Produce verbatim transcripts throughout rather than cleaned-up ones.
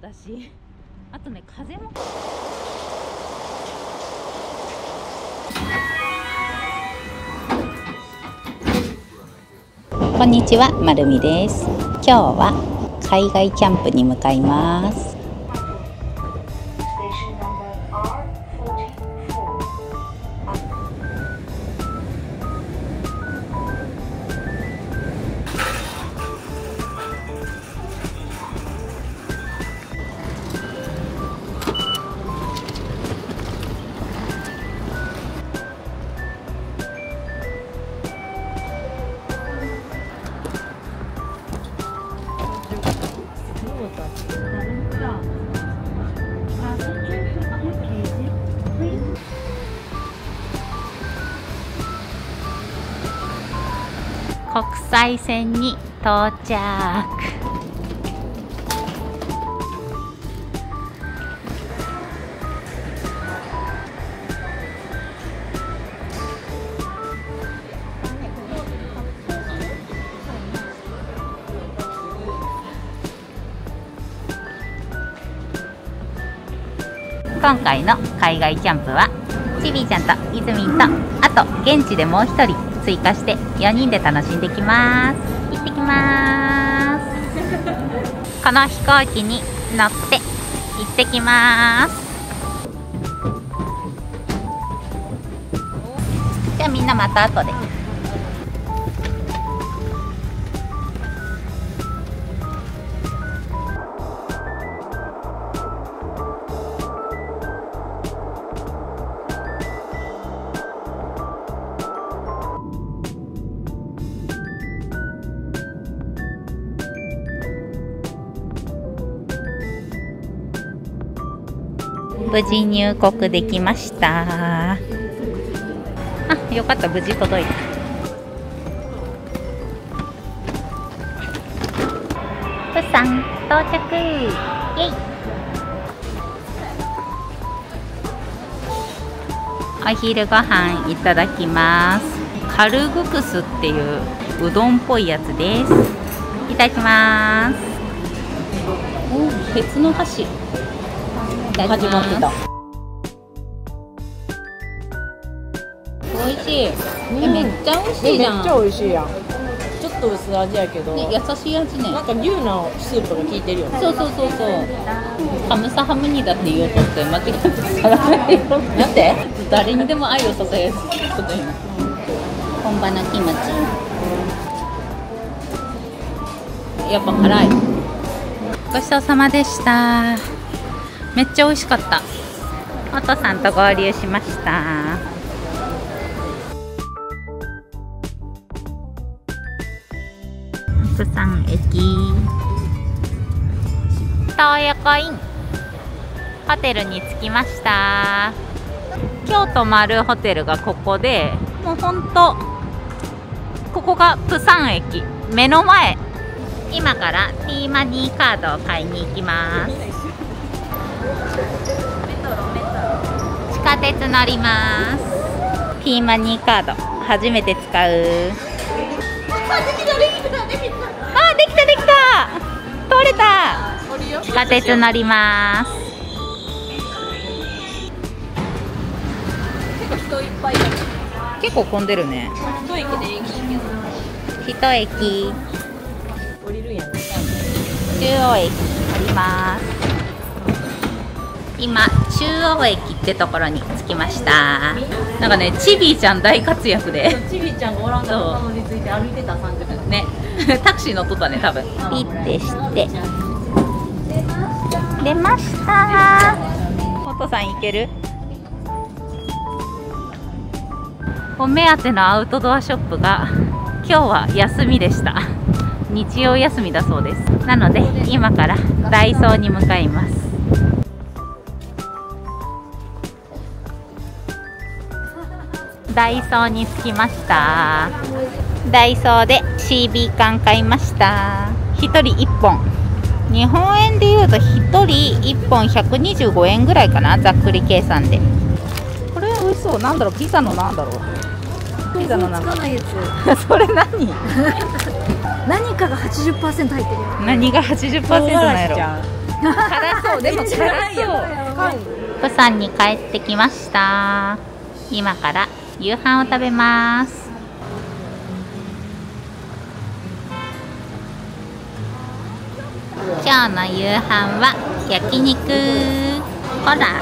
だし、あとね風も。こんにちは、まるみです。今日は海外キャンプに向かいます。国際線に到着。今回の海外キャンプはちびーちゃんといずみんと、あと現地でもうひとり追加してよにんで楽しんできます。行ってきます。この飛行機に乗って行ってきます。じゃあみんなまた後で。無事入国できました。あ、よかった、無事届いた。プサン到着。イエイ。お昼ご飯いただきます。カルグクスっていううどんっぽいやつです。いただきます。お、鉄の箸。始まってた。美味しい。え、めっちゃ美味しいじゃん。 めっちゃ美味しいやん。ちょっと薄味やけど、 ね、優しい味ね。 なんか牛のスープが効いてるよね。 そうそうそうそう。ハムサハムニだって言おうとして間違ってさらないよ。なんで？誰にでも愛をささやくことよ。本場のキムチ。やっぱ辛い。ごちそうさまでした。めっちゃ美味しかった。お父さんと合流しました。プサン駅、東横インホテルに着きました。今日泊まるホテルがここで、もうほんとここがプサン駅目の前。今から T マニーカードを買いに行きます。地下鉄乗ります。 T マニーカード初めて使う。あ、できたできたできた。あ、できたできた。通れた。地下鉄乗ります。 結構人いっぱいだ。 結構混んでるね。 一駅でいいけど。 一駅降りるんやね。 中央駅降ります。今中央駅ってところに着きました。なんかね、ちびーちゃん大活躍で、 ちびちゃんがおらんから乗り継いで歩いてたさんじゅっぷんねタクシー乗っとったね、多分。ピッてして出ました。お父さん行ける？お目当てのアウトドアショップが今日は休みでした。日曜休みだそうです。なので今からダイソーに向かいます。ダイソーに着きました。ダイソーで シービー 缶買いました。ひとりいっぽん、日本円でいうとひとりいっぽんひゃくにじゅうごえんぐらいかな、ざっくり計算で。これ美味しそう。なんだろう、ピザのなんだろう、ピザのなんかそれ何何かが はちじゅっパーセント 入ってるよ。 何が はちじゅっパーセント なんやろ。 辛そう、でも辛そう。プサンに帰ってきました。今から夕飯を食べます。今日の夕飯は焼肉。ほら。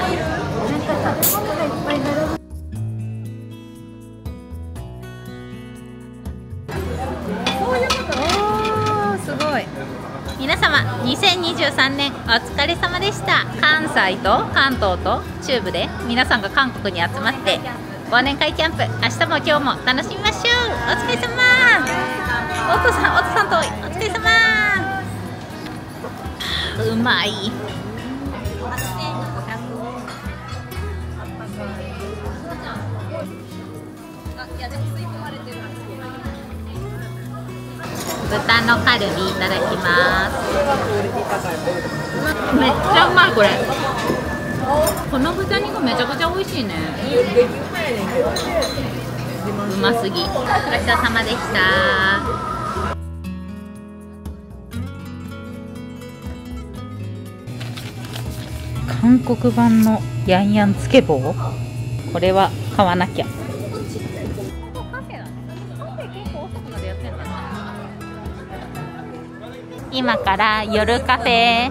おー、すごい。皆様、にせんにじゅうさんねんお疲れ様でした。関西と関東と中部で皆さんが韓国に集まって忘年会キャンプ、明日も今日も楽しみましょう。お疲れ様。お父さん、お父さんとお疲れ様。うまい。豚のカルビいただきます。めっちゃうまいこれ。この豚肉めちゃくちゃ美味しいね。うますぎ。ごちそうさまでした。韓国版のヤンヤンつけ棒、これは買わなきゃ。今から夜カフェ。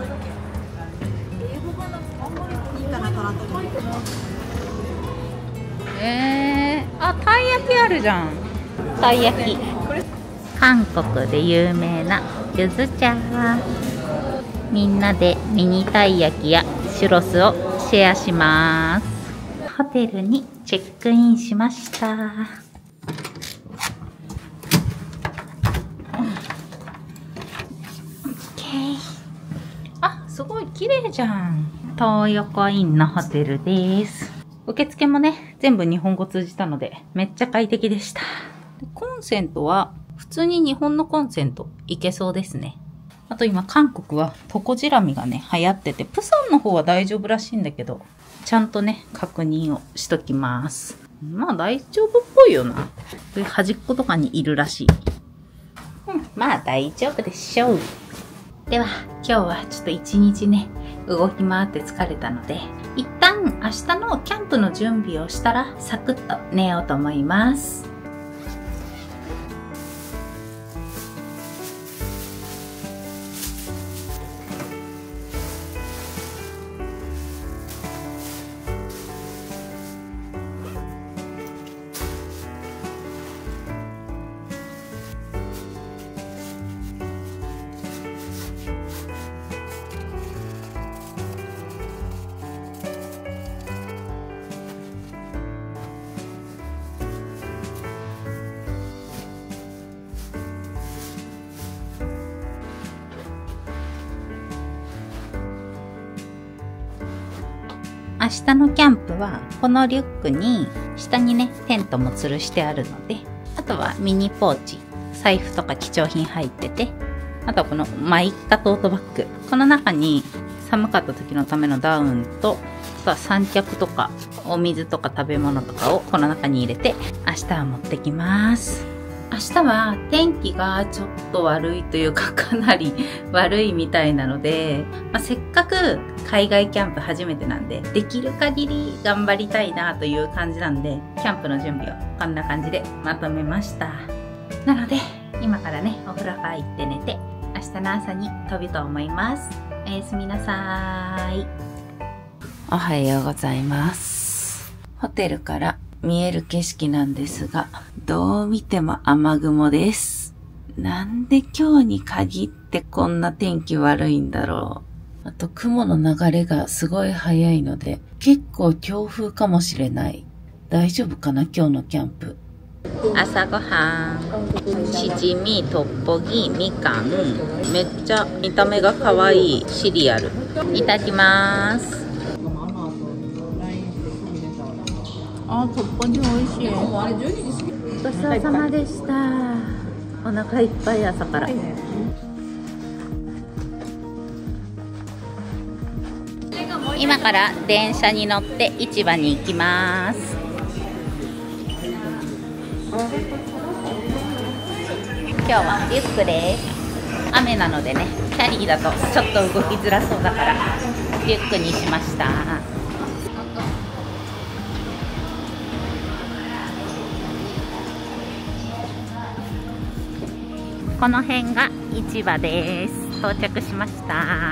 えー、あ、たい焼きあるじゃん。たい焼き。韓国で有名なゆず茶。みんなでミニたい焼きやシュロスをシェアします。ホテルにチェックインしました。あ、すごい綺麗じゃん。東横インのホテルです。受付もね、全部日本語通じたので、めっちゃ快適でした。コンセントは、普通に日本のコンセントいけそうですね。あと今、韓国はトコジラミがね、流行ってて、プサンの方は大丈夫らしいんだけど、ちゃんとね、確認をしときます。まあ大丈夫っぽいよな。端っことかにいるらしい。うん、まあ大丈夫でしょう。では、今日はちょっと一日ね、動き回って疲れたので、一旦明日のキャンプの準備をしたら、サクッと寝ようと思います。明日のキャンプはこのリュックに下にねテントも吊るしてあるので、あとはミニポーチ、財布とか貴重品入ってて、あとはこのマイカトートバッグ、この中に寒かった時のためのダウンと、あとは三脚とかお水とか食べ物とかをこの中に入れて明日は持ってきます。明日は天気がちょっと悪いというかかなり悪いみたいなので、まあ、せっかく海外キャンプ初めてなんで、できる限り頑張りたいなという感じなんで、キャンプの準備をこんな感じでまとめました。なので、今からね、お風呂入って寝て、明日の朝に飛ぶと思います。おやすみなさーい。おはようございます。ホテルから見える景色なんですが、どう見ても雨雲です。なんで今日に限ってこんな天気悪いんだろう。あと雲の流れがすごい早いので、結構強風かもしれない。大丈夫かな今日のキャンプ。朝ごはん、しじみ、トッポギ、みかん、めっちゃ見た目が可愛いシリアル。いただきます。あ、トッポギ美味しい。ごちそうさまでした。お腹いっぱい朝から。今から電車に乗って市場に行きます。今日はリュックです。 雨なのでね、キャリーだとちょっと動きづらそうだからリュックにしました。この辺が市場です。到着しました。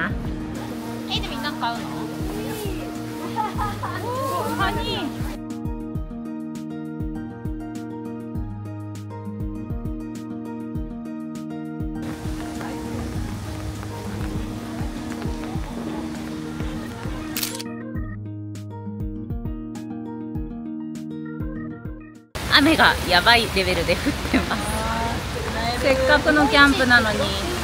え、でみんな買うの？おー、カニ。雨がやばいレベルで降ってます。せっかくのキャンプなのに。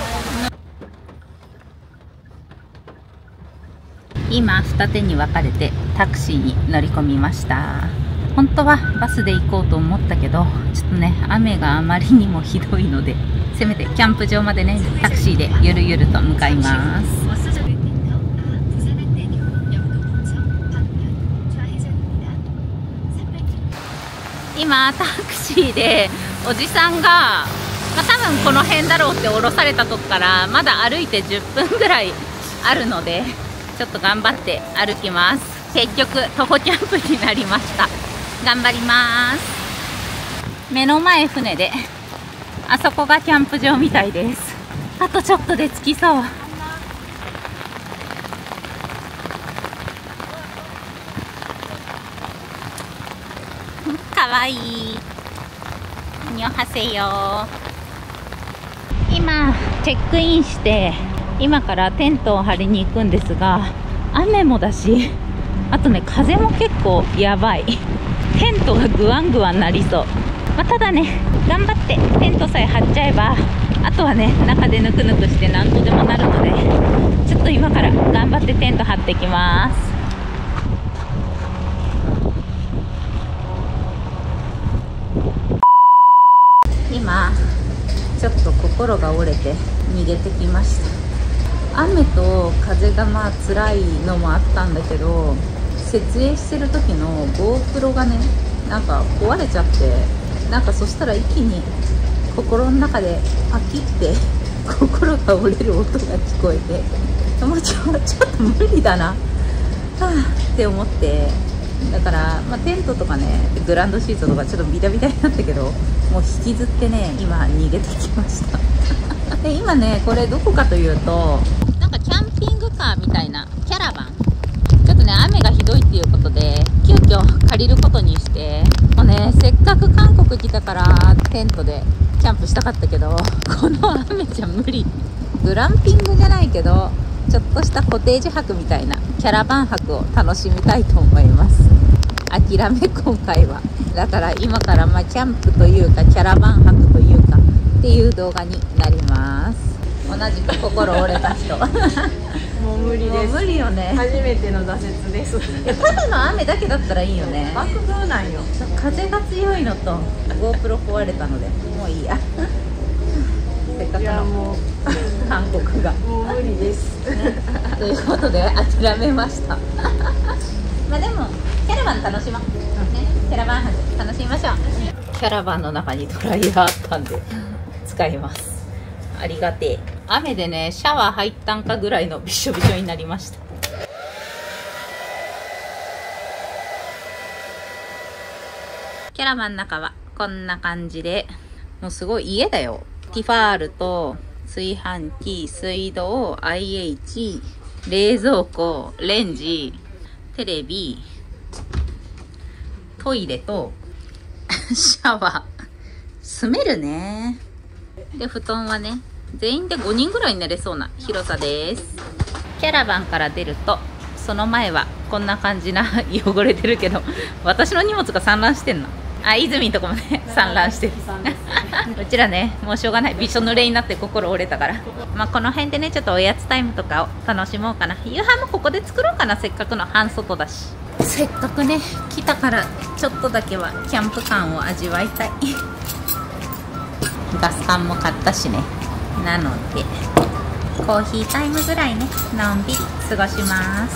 今二手に分かれてタクシーに乗り込みました。本当はバスで行こうと思ったけど、ちょっとね雨があまりにもひどいので、せめてキャンプ場までねタクシーでゆるゆると向かいます。今タクシーでおじさんが、まあ、多分この辺だろうって降ろされたとこからまだ歩いてじゅっぷんぐらいあるので、ちょっと頑張って歩きます。結局徒歩キャンプになりました。頑張ります。目の前船で、あそこがキャンプ場みたいです。あとちょっとで着きそう。かわいい。にょはせよ。今チェックインして、今からテントを張りに行くんですが、雨もだし、あとね風も結構やばい。テントがグワングワンなりそう。まあ、ただね頑張ってテントさえ張っちゃえば、あとはね中でぬくぬくして何とでもなるので、ちょっと今から頑張ってテント張ってきます。今ちょっと心が折れて逃げてきました。雨と風がまあ辛いのもあったんだけど、設営してる時の ゴープロ がねなんか壊れちゃって、なんかそしたら一気に心の中でパキって心が折れる音が聞こえて、もうちょ、ちょっと無理だな、はあって思って、だから、まあ、テントとかねグランドシートとかちょっとビタビタになったけど、もう引きずってね今逃げてきましたで今ねこれどこかというと、なんかキャンピングカーみたいなキャラバン、ちょっとね雨がひどいっていうことで急遽借りることにして、もうねせっかく韓国来たからテントでキャンプしたかったけど、この雨じゃ無理。グランピングじゃないけどちょっとしたコテージ泊みたいなキャラバン泊を楽しみたいと思います。諦め今回は。だから今からまあキャンプというかキャラバン泊というかっていう動画になります。同じく心折れた人もう無理です。 もう無理よね。 初めての挫折です。 ただの雨だけだったらいいよね。 爆風なんよ。 風が強いのと ゴープロ 壊れたのでもういいやせっかくの韓国がもう無理ですということで諦めましたまあでもキャラバン楽しもう、ね、キャラバン泊楽しみましょう。キャラバンの中にドライヤーあったんで使います。ありがてえ。雨でねシャワー入ったんかぐらいのびしょびしょになりました。キャラバンの中はこんな感じで、もうすごい家だよ。ティファールと炊飯器、水道、アイエイチ、冷蔵庫、レンジ、テレビ、トイレとシャワー。住めるね。で布団はね全員でごにんぐらい寝れそうな広さです。キャラバンから出るとその前はこんな感じな汚れてるけど、私の荷物が散乱してんの。あ、泉のとこもね散乱してるうちらねもうしょうがない、びしょ濡れになって心折れたから、まあこの辺でねちょっとおやつタイムとかを楽しもうかな。夕飯もここで作ろうかな、せっかくの半外だし。せっかくね来たからちょっとだけはキャンプ感を味わいたいガス缶も買ったしね。なのでコーヒータイムぐらいねのんびり過ごします。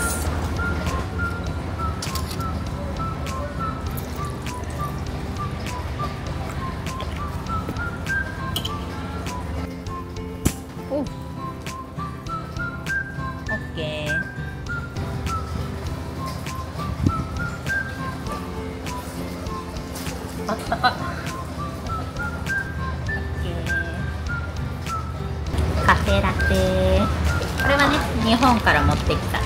おったか。カフェラテ、これはね日本から持ってきた。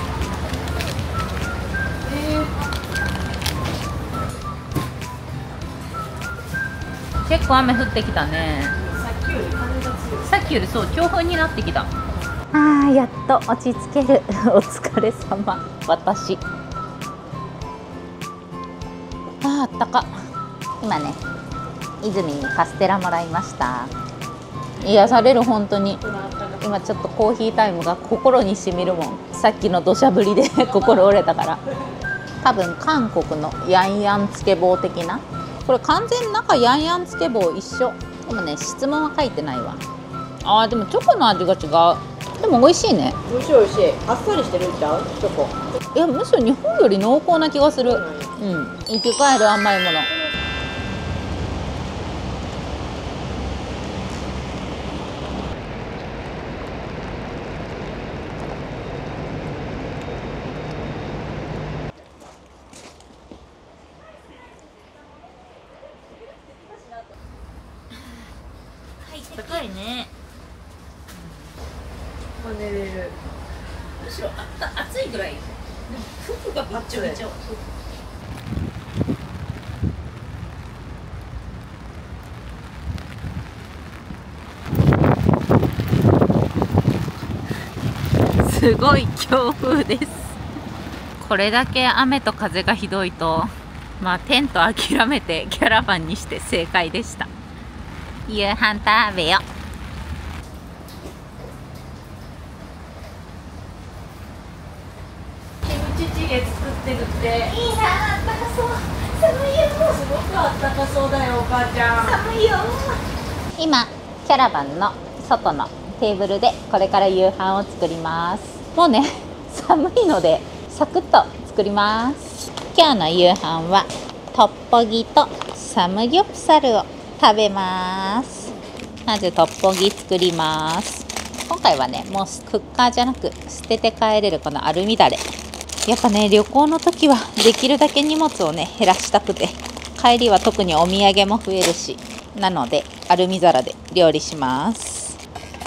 結構雨降ってきたね。 さっきより風が強い。 さっきよりそう強風になってきた。あーやっと落ち着ける。お疲れ様。私あーあったか。今ね泉にカステラもらいました。癒される本当に。今ちょっとコーヒータイムが心にしみるもん。さっきの土砂降りで心折れたから。多分韓国のヤンヤンつけ棒的な。これ完全に中ヤンヤンつけ棒一緒。でもね質問は書いてないわ。あーでもチョコの味が違う。でも美味しいね。 美味しい美味しい。あっさりしてるんちゃう？チョコ。 いやむしろ日本より濃厚な気がする。うん生き返る甘いもの。高いね。 寝れる。 むしろあった暑いぐらい。服がびっちょびちょ。すごい強風です。これだけ雨と風がひどいと、まあテント諦めてキャラバンにして正解でした。夕飯食べよ。 キムチチゲ作ってるって。 いいな、あったかそう。寒いよ。 すごくあったかそうだよお母ちゃん。 寒いよ。今キャラバンの外のテーブルでこれから夕飯を作ります。もうね寒いのでサクッと作ります。今日の夕飯はトッポギとサムギョプサルを食べます。まずトッポギ作ります。今回はねもうクッカーじゃなく捨てて帰れるこのアルミだれ。やっぱね旅行の時はできるだけ荷物をね減らしたくて、帰りは特にお土産も増えるし、なのでアルミ皿で料理します。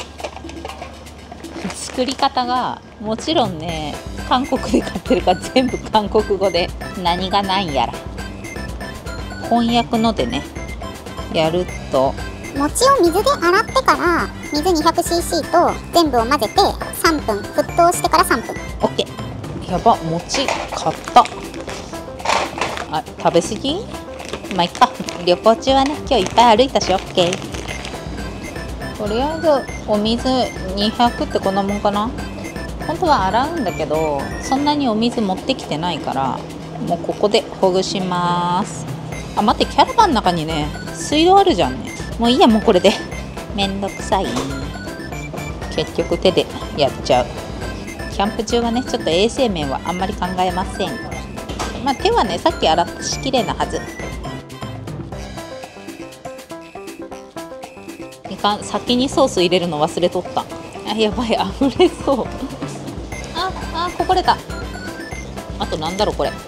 作り方がもちろんね韓国で買ってるから全部韓国語で、何が何やら翻訳のでねやると、 餅を水で洗ってから水 にひゃくシーシー と全部を混ぜてさんぷん沸騰してからさんぷん。 OK。 やば、餅買った。あ、食べ過ぎ？まあいっか、旅行中はね今日いっぱい歩いたし OK。 とりあえずお水にひゃくってこんなもんかな。本当は洗うんだけどそんなにお水持ってきてないからもうここでほぐします。あ、待って、キャラバンの中にね水道あるじゃんね。もういいや、もうこれでめんどくさい。結局手でやっちゃう。キャンプ中はねちょっと衛生面はあんまり考えません。まあ手はねさっき洗ったしきれいなはず。いかん、先にソース入れるの忘れとった。あ、やばい、溢れそう。ああ、こぼれた。あとなんだろうこれ。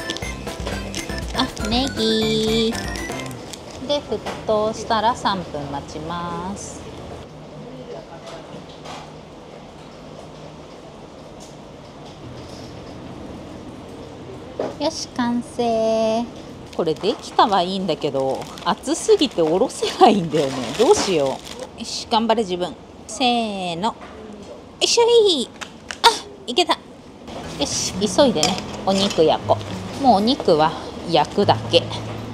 あ、ネギで沸騰したらさんぷん待ちます。よし、完成。これできたはいいんだけど熱すぎておろせないんだよね。どうしよう。よし、頑張れ自分。せーの、よいしょい。あ、いけた。よし、急いでねお肉焼こう。もうお肉は焼くだけ。よ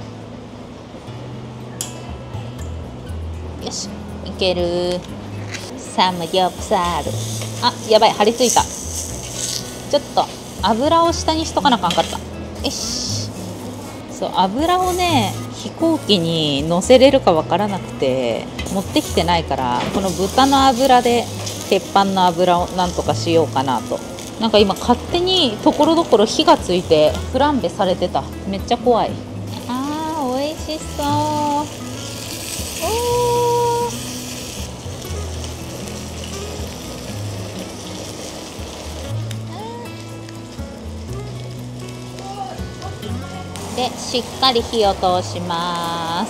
し、いける。サムギョプサル。あ、やばい、張り付いた。ちょっと油を下にしとかなあかんかった。よし。そう、油をね飛行機に乗せれるかわからなくて持ってきてないから、この豚の油で鉄板の油をなんとかしようかなと。なんか今勝手にところどころ火がついてフランベされてた。めっちゃ怖い。あー、美味しそう。おー、でしっかり火を通します。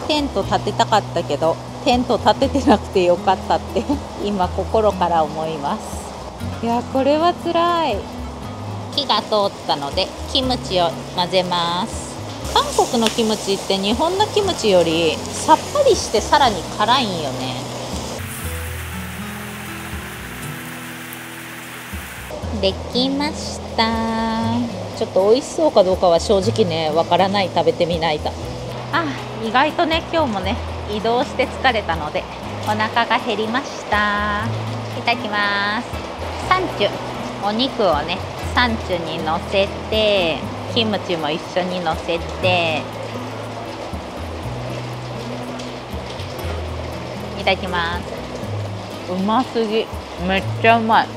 テント立てたかったけどテント立ててなくてよかったって今心から思います。いやこれはつらい。火が通ったのでキムチを混ぜます。韓国のキムチって日本のキムチよりさっぱりしてさらに辛いんよね。できました。ちょっと美味しそうかどうかは正直ねわからない。食べてみないと。あ、意外とね今日もね移動して疲れたのでお腹が減りました。いただきます。サンチュ、お肉をねサンチュにのせてキムチも一緒にのせていただきます。うますぎ、めっちゃうまい。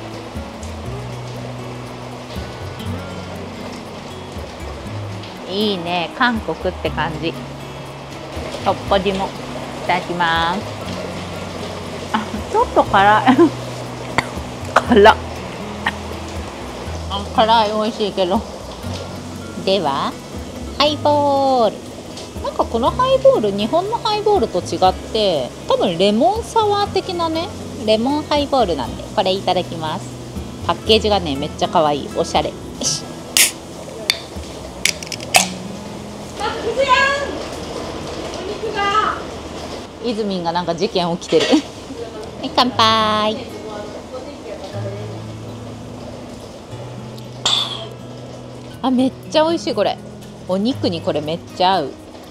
いいね、韓国って感じ。トッポギもいただきます。あ、ちょっと辛い辛っ。あ、辛い、美味しいけど。ではハイボール。なんかこのハイボール日本のハイボールと違って多分レモンサワー的なねレモンハイボールなんでこれいただきます。パッケージがねめっちゃ可愛い、おしゃれ。よし。イズミンがなんか事件起きてるはい、乾杯。あ、めっちゃ美味しい。これお肉にこれめっちゃ合う。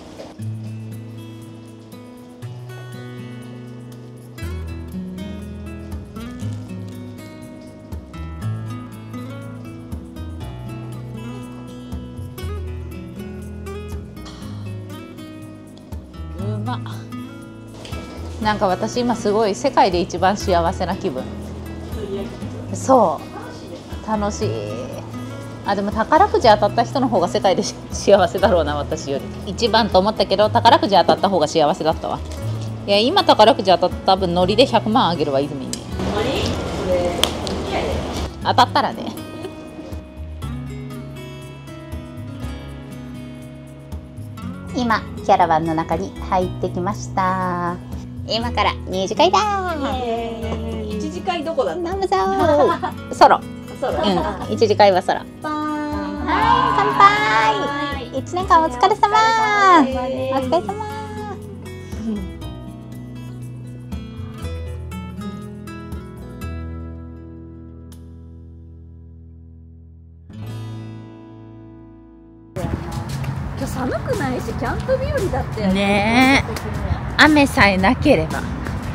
うまっ。なんか私今すごい世界で一番幸せな気分。そう楽しい。あ、でも宝くじ当たった人の方が世界で幸せだろうな、私より。一番と思ったけど宝くじ当たった方が幸せだったわ。いや今宝くじ当たった分ノリでひゃくまんあげるわ、泉に。当たったらね。今キャラバンの中に入ってきました。今から二次会だー。 一次会どこだった？ 飲むぞー。ソロ。 ソロ。 うん。一次会はソロ。はい、乾杯。一年間お疲れ様。お疲れ様。 今日寒くないしキャンプ日和だったよね。 ねえ。雨さえなければ。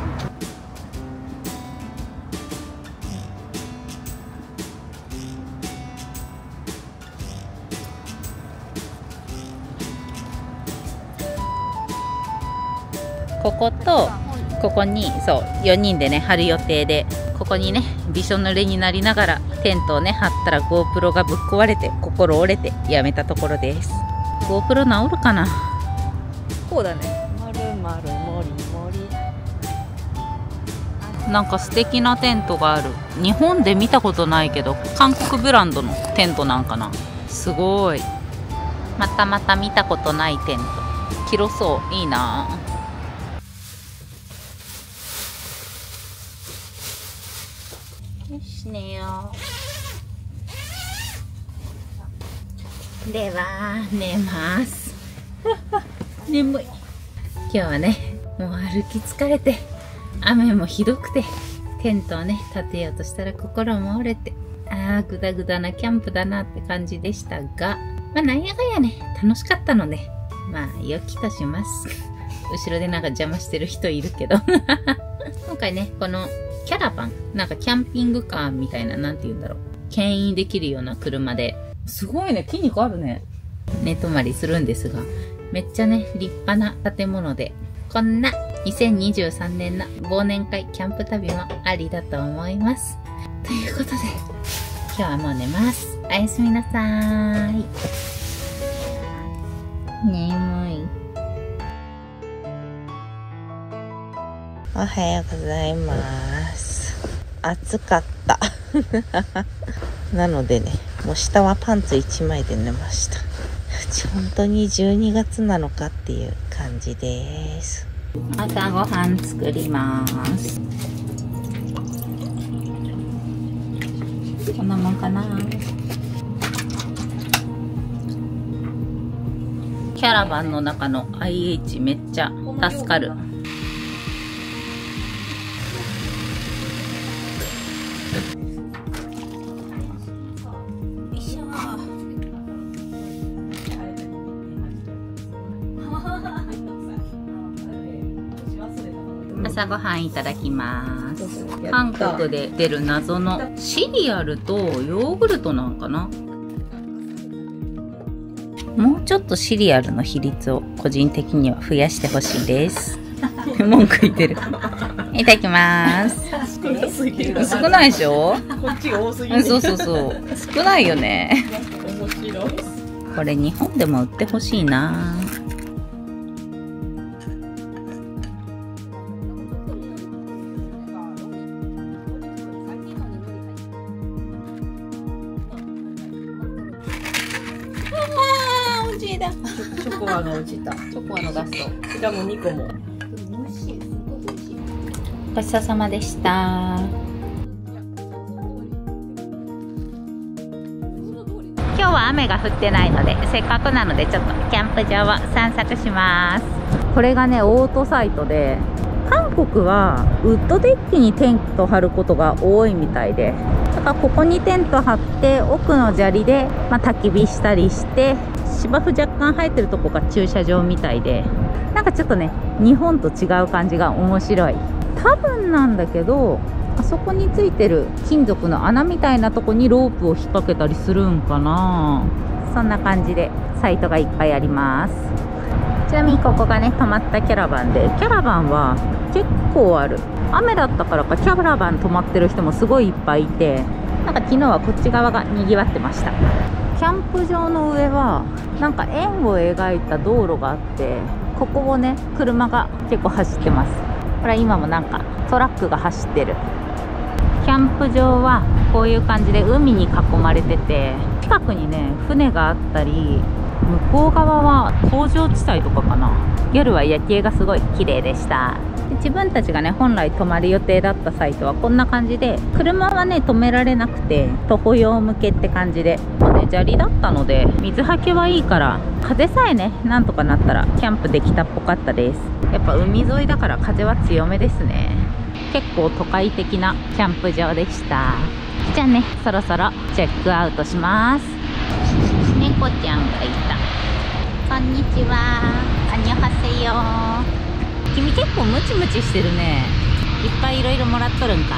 こことここにそうよにんでね張る予定で、ここにねびしょ濡れになりながらテントをね張ったら GoPro がぶっ壊れて心折れてやめたところです。 GoPro 治るかな。 こうだね。まるまるもりもり。 なんか素敵なテントがある。日本で見たことないけど韓国ブランドのテントなんかな。すごい。またまた見たことないテント。広そう。いいな。よし寝よう。では寝ます。眠い。今日はねもう歩き疲れて雨もひどくてテントをね立てようとしたら心も折れて、あーグダグダなキャンプだなって感じでしたが、まあなんやかんやね楽しかったのでまあ良きとします。後ろでなんか邪魔してる人いるけど今回ねこのキャラバン、なんかキャンピングカーみたいな、なんて言うんだろう、牽引できるような車で、すごいね、筋肉あるね。寝泊まりするんですが、めっちゃね、立派な建物で、こんなにせんにじゅうさんねんの忘年会キャンプ旅もありだと思います。ということで、今日はもう寝ます。おやすみなさーい。眠い。おはようございます。暑かったなのでね、もう下はパンツいちまいで寝ました。本当にじゅうにがつなのかっていう感じです。朝ごはん作ります。こんなもんかな。キャラバンの中の アイエイチ めっちゃ助かる。朝ごはんいただきます。韓国で出る謎のシリアルとヨーグルトなんかな。もうちょっとシリアルの比率を個人的には増やしてほしいです。文句言ってる。いただきます。少ないでしょ。こっちが多すぎる。そうそうそう。少ないよね。面白い。これ日本でも売ってほしいな。チョコアの落ちた。チョコアのガスト。しかもにこも。ごちそうさまでした。今日は雨が降ってないので、せっかくなのでちょっとキャンプ場を散策します。これがね、オートサイトで、韓国はウッドデッキにテント張ることが多いみたいで、だからここにテント張って奥の砂利で、まあ、焚き火したりして、芝生若干生えてるとこが駐車場みたいで、なんかちょっとね、日本と違う感じが面白い。多分なんだけど、あそこについてる金属の穴みたいなとこにロープを引っ掛けたりするんかな。そんな感じでサイトがいっぱいあります。ちなみにここがね、泊まったキャラバンで、キャラバンは結構ある。雨だったからかキャラバン泊まってる人もすごいいっぱいいて、なんか昨日はこっち側がにぎわってました。キャンプ場の上はなんか円を描いた道路があって、ここをね、車が結構走ってます。これ今もなんかトラックが走ってる。キャンプ場はこういう感じで海に囲まれてて、近くにね、船があったり、向こう側は工場地帯とかかな。夜は夜景がすごい綺麗でした。で自分たちがね、本来泊まる予定だったサイトはこんな感じで、車はね止められなくて徒歩用向けって感じで、まあね、砂利だったので水はけはいいから、風さえねなんとかなったらキャンプできたっぽかったです。やっぱ海沿いだから風は強めですね。結構都会的なキャンプ場でした。じゃあね、そろそろチェックアウトします。猫ちゃんがいた。こんにちは。アニョハセヨ。君結構ムチムチしてるね。いっぱいいろいろもらっとるんか。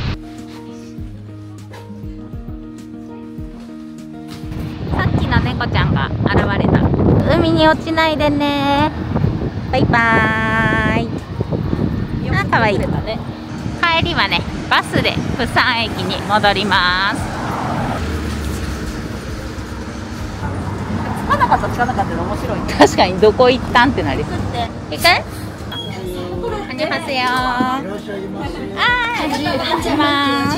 さっきの猫ちゃんが現れた。海に落ちないでね。バイバーイ。あ、かわいい。帰りはね、バスで釜山駅に戻ります。つかなかったつかなかったの面白いね。確かにどこ行ったんってなりそう。行く？こんにちは。あー、お願いします。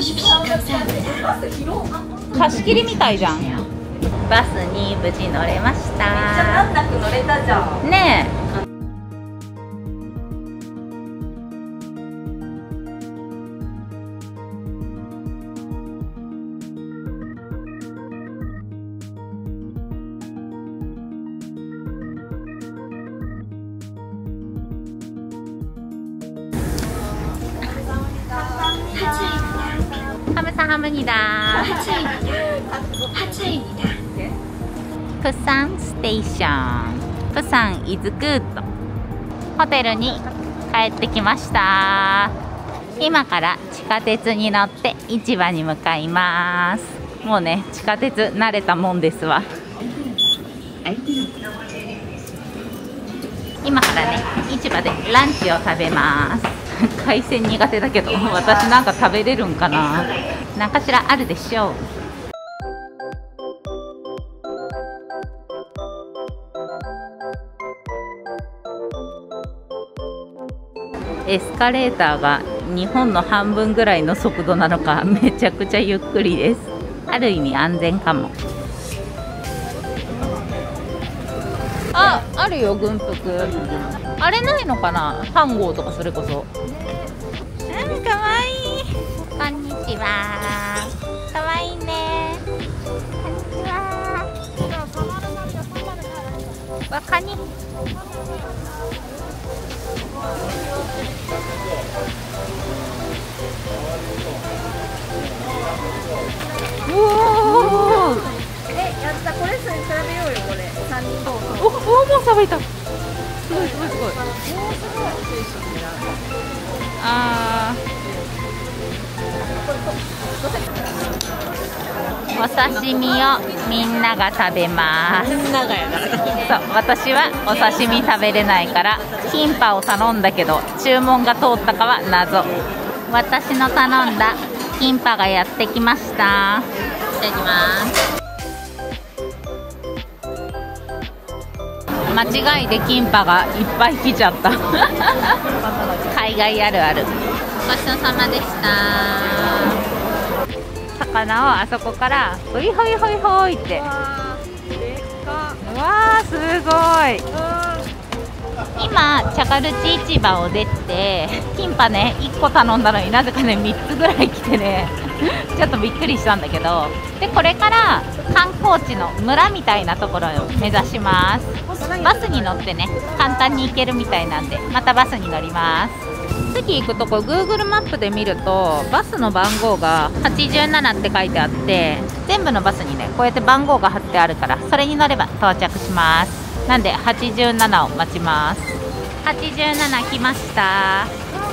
貸し切りみたいじゃん。バスに無事乗れました。めっちゃ難なく乗れたじゃん。ねえ。감사합니다. 부산ステーション。プサンイズグッド。ホテルに帰ってきました。今から地下鉄に乗って市場に向かいます。もうね、地下鉄慣れたもんですわ。今からね、市場でランチを食べます。海鮮苦手だけど、私なんか食べれるんかな。何かしらあるでしょう。エスカレーターが日本の半分ぐらいの速度なのか、めちゃくちゃゆっくりです。ある意味安全かも。 あ、あるよ軍服。あれないのかな、飯盒とか。それこそ。うん、かわいい。こんにちは。かわいいね。こんにちは。わ、カニ。おお。 え、やった、これそれ比べようよ、これ。三人と。 お、お、もうさばいた。すごいすごいすごい。あー、お刺身をみんなが食べます。 みんながやな。 そう、私はお刺身食べれないからキンパを頼んだけど注文が通ったかは謎。私の頼んだキンパがやってきました。いただきます。間違いでキンパがいっぱい来ちゃった海外あるある。ごちそうさまでした。魚をあそこからホイホイホイホイって。 わー、でっか。 うわー、すごい。今チャカルチ市場を出てキンパねいっこ頼んだのになぜかねみっつぐらい来てねちょっとびっくりしたんだけど、でこれから観光地の村みたいなところを目指します。バスに乗ってね簡単に行けるみたいなんでまたバスに乗ります。次行くとこ Google マップで見るとバスの番号がはちじゅうななって書いてあって、全部のバスにねこうやって番号が貼ってあるからそれに乗れば到着します。なんではちじゅうななを待ちます。はちじゅうなな来ました。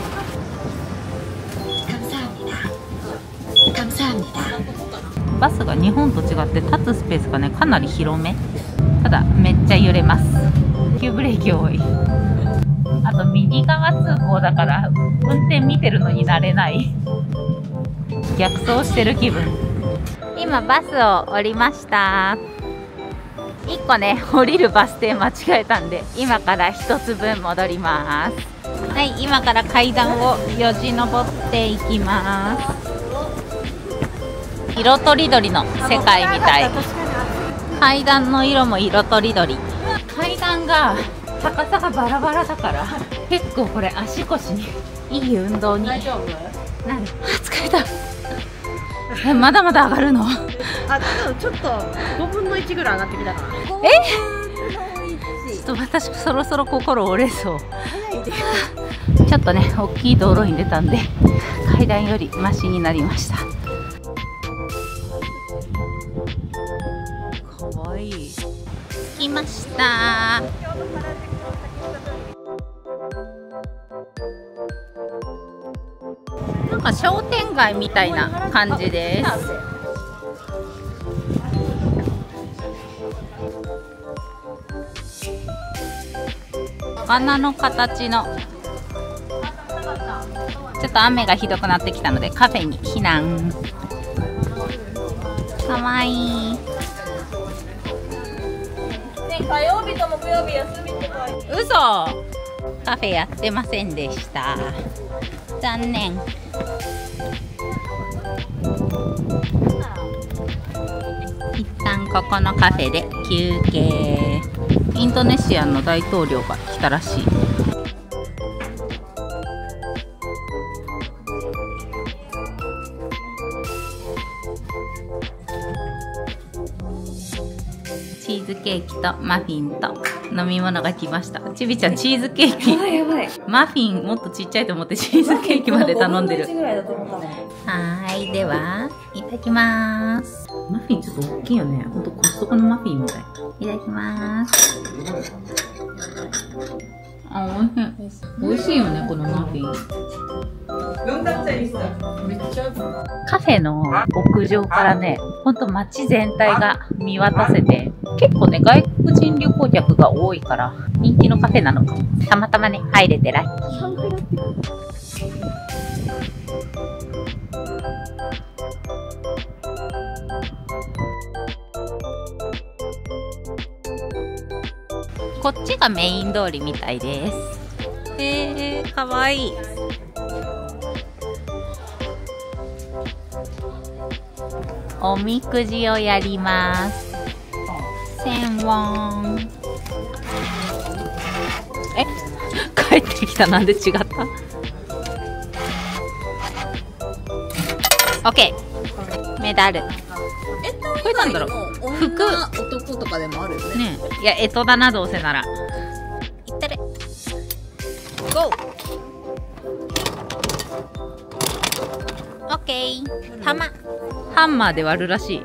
バスが日本と違って立つスペースがねかなり広め。ただめっちゃ揺れます。急ブレーキ多い。あと右側通行だから運転見てるのに慣れない。逆走してる気分。今バスを降りました。いっこね降りるバス停間違えたんで今からひとつぶん戻ります。はい、今から階段をよじ登っていきます。色とりどりの世界みたい。階段の色も色とりどり。階段が高さがバラバラだから結構これ足腰にいい運動になる。あ、疲れた。え、まだまだ上がるの？ あ、でもちょっとごぶんのいちぐらい上がってきたかな。 え？ちょっと私そろそろ心折れそう。ちょっとね大きい道路に出たんで階段よりマシになりました。かわいい。着きました。なんか商店街みたいな感じです。花の形のちょっと雨がひどくなってきたのでカフェに避難。かわいい。 火曜日と木曜日休みって書いて。 嘘。カフェやってませんでした。残念。一旦ここのカフェで休憩。インドネシアの大統領が来たらしい。チーズケーキとマフィンと飲み物が来ました。ちびちゃんチーズケーキ。 やばいやばい。 マフィンもっとちっちゃいと思ってチーズケーキまで頼んでる。 ごぶんのいちぐらいだと思ったもん。 はーい、ではいただきます。マフィンちょっと大きいよね。ほんとコストコのマフィンみたい。いただきます。あ、おいしい。美味しいよねこのマフィン。カフェの屋上からね、ほんと街全体が見渡せて、結構ね外国人旅行客が多いから人気のカフェなのかも。たまたまね入れてラッキー。こっちがメイン通りみたいです。えー、かわいい。おみくじをやります。せんウォン。 帰ってきた。なんで違った？オッケー。メダル。 えっと、 これなんだろう。服、 男とかでもあるよね。 ねえ、いや、えとだな、どうせなら。いったれ。ゴー。オッケー。玉。ハンマーで割るらしい。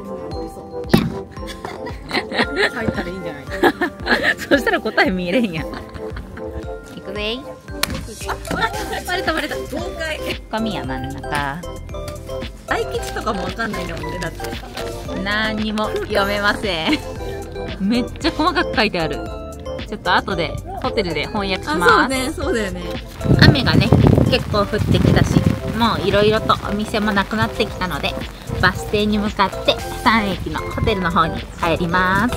書いたらいいんじゃない？ そしたら答え見えれんやん。いくぜい。割れた割れた。 豪快。 ゴミや真ん中。 大吉とかもわかんないんだもんね、だって。 何にも読めません。めっちゃ細かく書いてある。ちょっと後でホテルで翻訳します。 そうね、そうだよね。 雨がね、結構降ってきたし、もういろいろとお店もなくなってきたので、バス停に向かってさん駅のホテルの方に帰ります。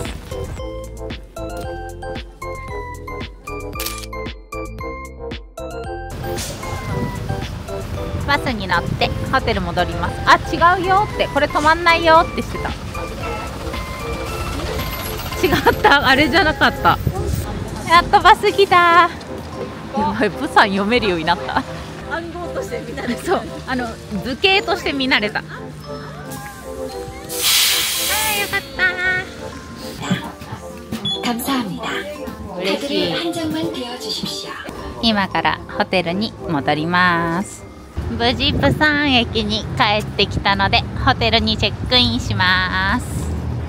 バスに乗ってホテル戻ります。あ、違うよって、これ止まんないよってしてた。違った、あれじゃなかった。やっとバス来た。やばい、プサン読めるようになった。 暗号として見慣れた。 そう、あの図形として見慣れた。あー、よかった。嬉しい。今からホテルに戻ります。無事プサン駅に帰ってきたので、ホテルにチェックインします。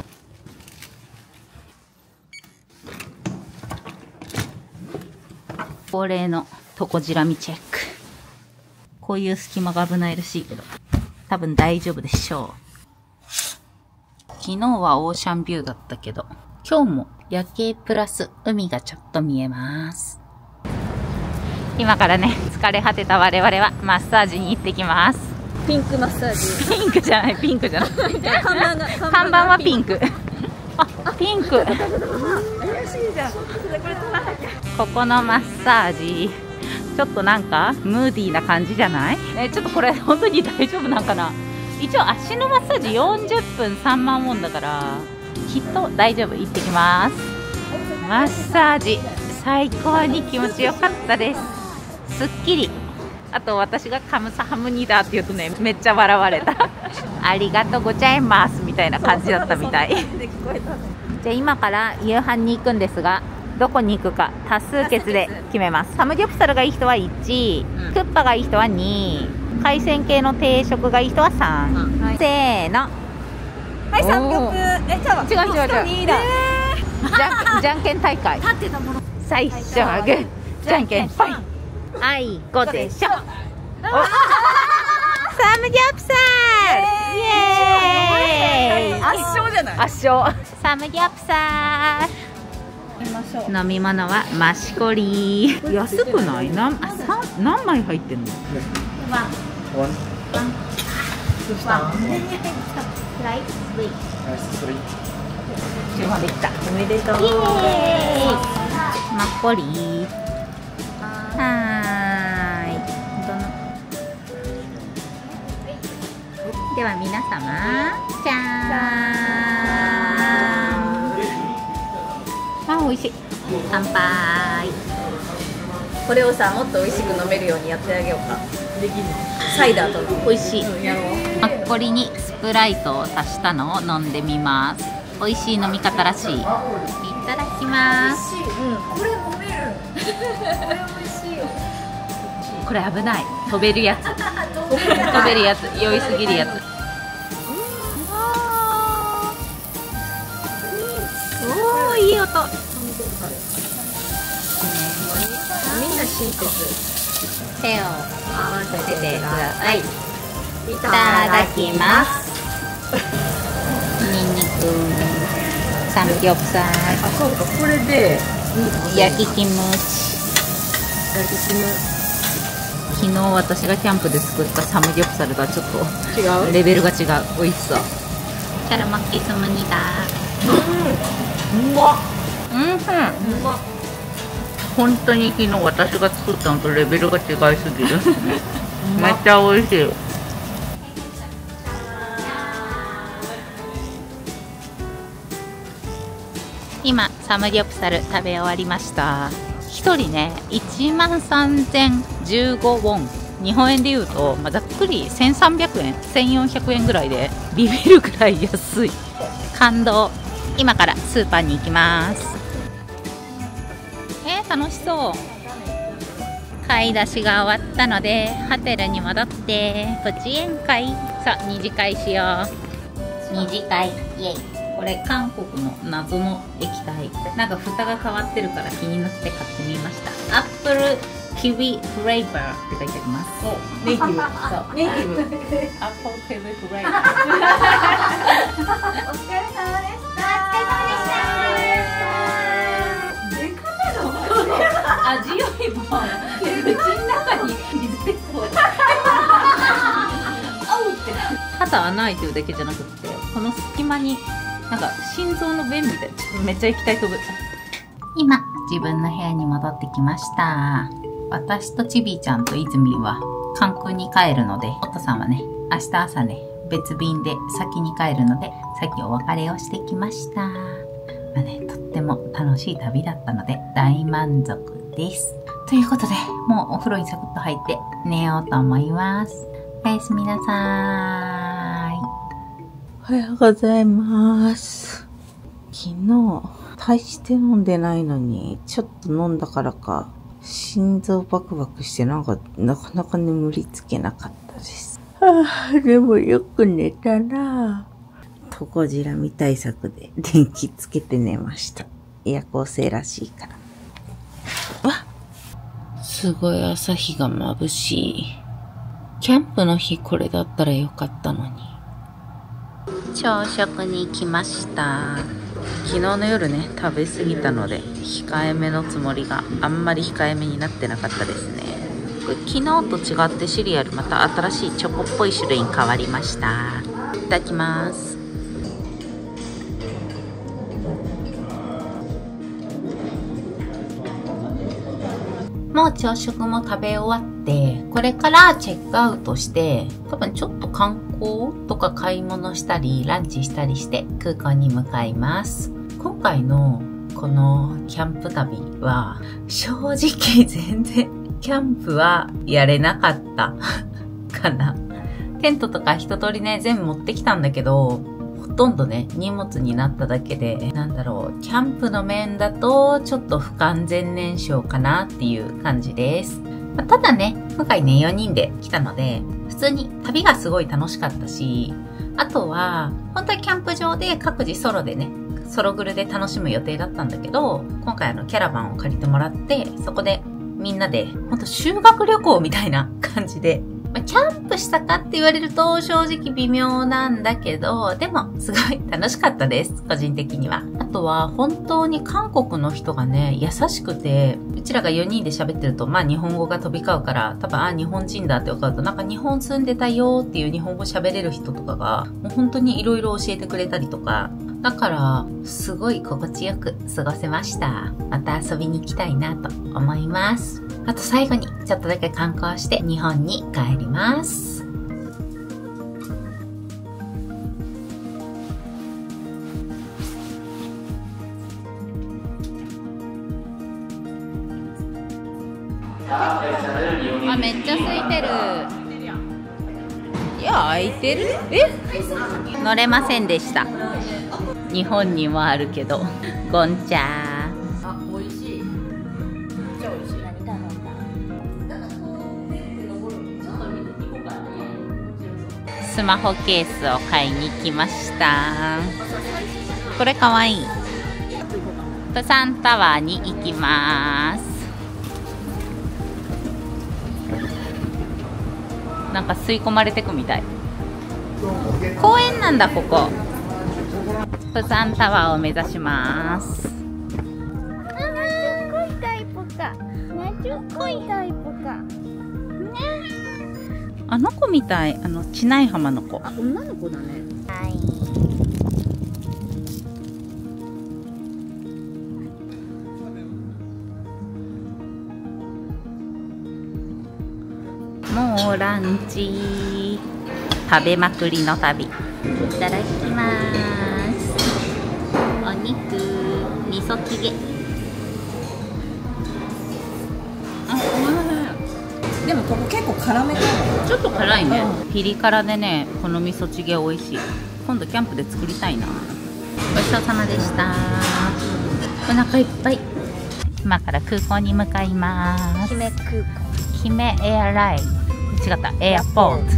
恒例のトコジラミチェック。こういう隙間が危ないらしいけど、多分大丈夫でしょう。昨日はオーシャンビューだったけど、今日も夜景プラス海がちょっと見えます。今からね、疲れ果てた我々はマッサージに行ってきます。 ピンクマッサージ。 ピンクじゃない、ピンクじゃない。 看板が、 看板はピンク。あ、ピンク。 怪しいじゃん。これ取らなきゃ。 ここのマッサージ、ちょっとなんかムーディーな感じじゃない？え、ちょっとこれ本当に大丈夫なんかな？一応足のマッサージよんじゅっぷんさんまんウォンだから、きっと大丈夫。行ってきます。マッサージ、最高に気持ちよかったです。すっきり。あと私がカムサハムニダーって言うとね、めっちゃ笑われた。ありがとうございますみたいな感じだったみたい。じゃあ今から夕飯に行くんですが、どこに行くか多数決で決めます。サムギョプサルがいい人はいち、うん、クッパがいい人はに、海鮮系の定食がいい人はさん、うん、はい、せーの。 はい、三曲。え、じゃあ違う違う違う。 にだ。 じゃん、じゃんけん大会。 立ってたもの。 最初はグー、じゃんけんぽい。あいこでしょ。サムギョプサル、イエーイ。 圧勝じゃない。 圧勝。サムギョプサル。飲み物はマシコリー。安くない？なんあ三何枚入ってんの？ワン。ワン。どうした？ライススイート。ライススイート。注文できた。 おめでとう。 イエーイ。マッコリー。はーい。どの。では皆様、じゃーん。あ、美味しい。乾杯。 これをさ、もっと美味しく飲めるようにやってあげようか。できる。サイダーと美味しい。 うん、やろう。 マッコリにスプライトを足したのを飲んでみます。美味しい飲み方らしい。いただきます。 うん、これ飲める。これ美味しいよ。 これ危ない。飛べるやつ。飛べるやつ。酔いすぎるやつ。おお、いい音。 みんな親切。 手を合わせてください。いただきます。ニンニク、サムギョプサル。 あ、そうか、これで焼きキムチ。 焼きキム。 昨日私がキャンプで作ったサムギョプサルがちょっと違う。 レベルが違う。美味しそう。チャルマッキスムニダー。 うん。うまっ。 うん、うん。うまっ。本当に昨日私が作ったのとレベルが違いすぎる。めっちゃ美味しい。今サムギョプサル食べ終わりました。 ひとりねいちまんさんぜんじゅうごウォン、日本円で言うと、まあ、ざっくりせんさんびゃくえんせんよんひゃくえんぐらいでビビるぐらい安い。感動。今からスーパーに行きます。えー、楽しそう。買い出しが終わったのでホテルに戻ってプチ宴会、さあ二次会しよう。二次会イエイ。これ韓国の謎の液体、なんか蓋が変わってるから気になって買ってみました。アップルキウイフレーバーって書いてあります。 ネイティブ。そう、ネイティブ。 アップルキウイフレーバー。 お疲れ様でした。お疲れ様でした。でかなの。 味よりも口の中に水鉄砲。肩穴開いてるだけじゃなくて、この隙間になんか心臓の弁みたいな、ちょっとめっちゃ液体飛ぶ。今自分の部屋に戻ってきました。私とちびーちゃんといずみんは関空に帰るので、お父さんはね明日朝ね別便で先に帰るので、さっきお別れをしてきました。まあね、とっても楽しい旅だったので大満足です。ということで、もうお風呂にサクッと入って寝ようと思います。おやすみなさーい。 おはようございます。昨日、大して飲んでないのに、ちょっと飲んだからか、心臓バクバクしてなんか、なかなか眠りつけなかったです。はぁ、でもよく寝たなぁ。トコジラミ対策で電気つけて寝ました。夜行性らしいから。わっ！すごい朝日が眩しい。キャンプの日これだったらよかったのに。 朝食に来ました。昨日の夜ね食べ過ぎたので控えめのつもりがあんまり控えめになってなかったですね。これ昨日と違ってシリアルまた新しいチョコっぽい種類に変わりました。いただきます。もう朝食も食べ終わって、これからチェックアウトして、多分ちょっと観光とか買い物したり、ランチしたりして空港に向かいます。今回のこのキャンプ旅は、正直全然キャンプはやれなかったかな。テントとか一通りね、全部持ってきたんだけど、ほとんどね、荷物になっただけで、なんだろう、キャンプの面だと、ちょっと不完全燃焼かなっていう感じです。まあ、ただね、今回ね、よにんで来たので、普通に旅がすごい楽しかったし、あとは、本当はキャンプ場で各自ソロでね、ソログルで楽しむ予定だったんだけど、今回あの、キャラバンを借りてもらって、そこでみんなで、ほんと修学旅行みたいな感じで、まあ、キャンプしたかって言われると正直微妙なんだけど、でもすごい楽しかったです。個人的には。あとは本当に韓国の人がね、優しくて、うちらがよにんで喋ってると、まあ日本語が飛び交うから、多分あ、日本人だって分かると、なんか日本住んでたよっていう日本語喋れる人とかが、もう本当にいろいろ教えてくれたりとか、だから、すごい心地よく過ごせました。また遊びに行きたいなと思います。あと最後にちょっとだけ観光して日本に帰ります。あ、めっちゃ空いてる。いや、空いてる？え？乗れませんでした。日本にもあるけど、ゴンチャー。 あ、美味しい。めっちゃ美味しい。何頼んだ？ スマホケースを買いに来ました。これかわいい。プサンタワーに行きます。なんか吸い込まれてくみたい。公園なんだここ。プサンタワーを目指します。あの子みたい。あのちない浜の子。 あ、女の子だね。 はい。 もうランチ食べまくりの旅。いただきます。お肉味噌チゲ。 でもここ結構辛めかも。 ちょっと辛いね。ピリ辛でね、この味噌チゲ美味しい。今度キャンプで作りたいな。ごちそうさまでした。お腹いっぱい。今から空港に向かいます。 姫空港。 姫エアライン。違った、エアポート。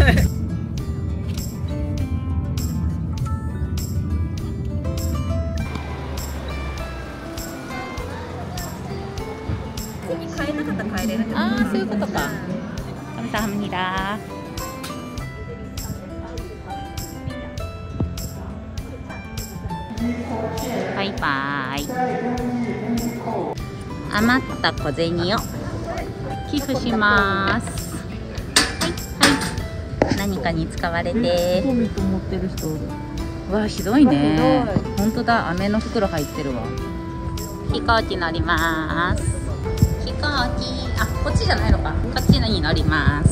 買えなかったら帰れるってこと。 ああ、そういうことか。감사합니다。バイバイ。余った小銭を寄付します。はいはい。何かに使われて。 トミト持ってる人おる。 うわ、ひどいね。本当だ、飴の袋入ってるわ。飛行機乗ります。飛行機、あ、こっちじゃないのか。こっちに乗ります。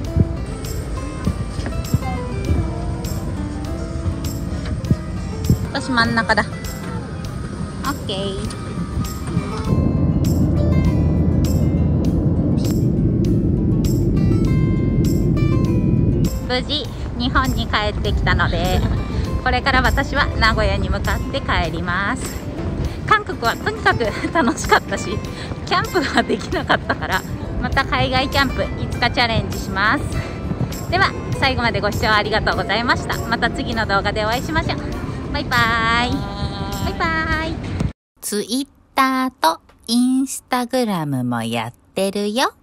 私真ん中だ。オッケー。無事日本に帰ってきたので、これから私は名古屋に向かって帰ります。韓国はとにかく楽しかったし、キャンプができなかったから、また海外キャンプいつかチャレンジします。では最後までご視聴ありがとうございました。また次の動画でお会いしましょう。バイバイ。バイバイ。ツイッターとインスタグラムもやってるよ。